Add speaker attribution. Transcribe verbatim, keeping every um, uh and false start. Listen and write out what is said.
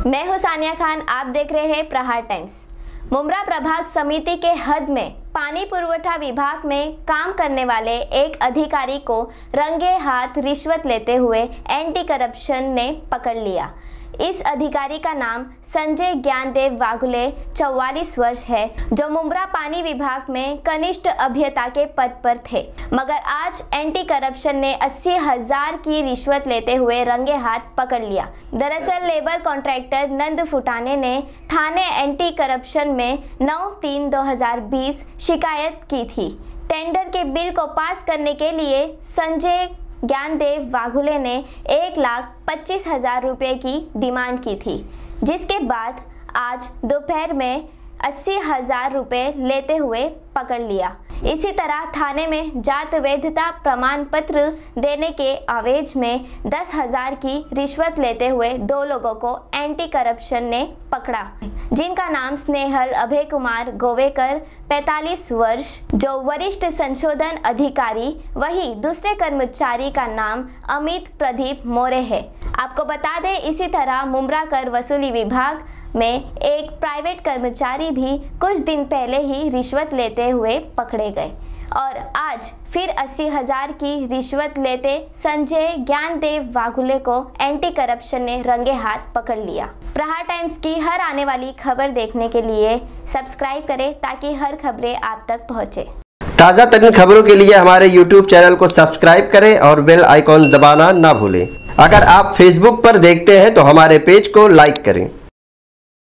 Speaker 1: मैं हूं सानिया खान, आप देख रहे हैं प्रहार टाइम्स। मुंब्रा प्रभाग समिति के हद में पानी पुरवठा विभाग में काम करने वाले एक अधिकारी को रंगे हाथ रिश्वत लेते हुए एंटी करप्शन ने पकड़ लिया। इस अधिकारी का नाम संजय ज्ञानदेव वाघुले चौवालीस वर्ष है, जो मुंब्रा पानी विभाग में कनिष्ठ अभियंता के पद पर थे। मगर आज एंटी करप्शन ने अस्सी हजार की रिश्वत लेते हुए रंगे हाथ पकड़ लिया। दरअसल लेबर कॉन्ट्रैक्टर नंद फुटाने ने थाने एंटी करप्शन में नौ तीन दो हजार बीस शिकायत की थी। टेंडर के बिल को पास करने के लिए संजय ज्ञानदेव वाघुले ने एक लाख पच्चीस हजार रुपये की डिमांड की थी, जिसके बाद आज दोपहर में अस्सी हजार रुपये लेते हुए पकड़ लिया। इसी तरह थाने में जात वैधता प्रमाण पत्र देने के आवेज में दस हजार की रिश्वत लेते हुए दो लोगों को एंटी करप्शन ने पकड़ा, जिनका नाम स्नेहल अभय कुमार गोवेकर पैंतालीस वर्ष, जो वरिष्ठ संशोधन अधिकारी, वही दूसरे कर्मचारी का नाम अमित प्रदीप मोरे है। आपको बता दें, इसी तरह मुंब्रा कर वसूली विभाग में एक प्राइवेट कर्मचारी भी कुछ दिन पहले ही रिश्वत लेते हुए पकड़े गए और आज फिर अस्सी हजार की रिश्वत लेते संजय ज्ञानदेव वाघुले को एंटी करप्शन ने रंगे हाथ पकड़ लिया। प्रहार टाइम्स की हर आने वाली खबर देखने के लिए सब्सक्राइब करें ताकि हर खबरें आप तक पहुंचे।
Speaker 2: ताज़ा तरीन खबरों के लिए हमारे यूट्यूब चैनल को सब्सक्राइब करें और बेल आइकॉन दबाना ना भूलें। अगर आप फेसबुक पर देखते हैं तो हमारे पेज को लाइक करें।